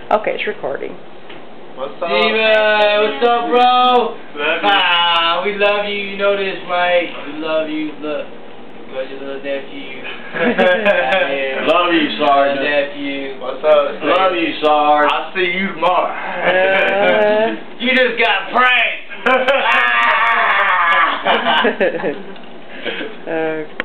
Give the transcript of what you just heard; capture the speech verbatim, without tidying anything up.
Okay, it's recording. What's up? Steven, what's up, bro? Love you. Ah, we love you. You know this, Mike. We love you. Look, love your little nephew. Yeah. Love you, Sergeant. Little nephew. What's up? Love you, Sarge. I'll see you tomorrow. Uh, You just got pranked. uh,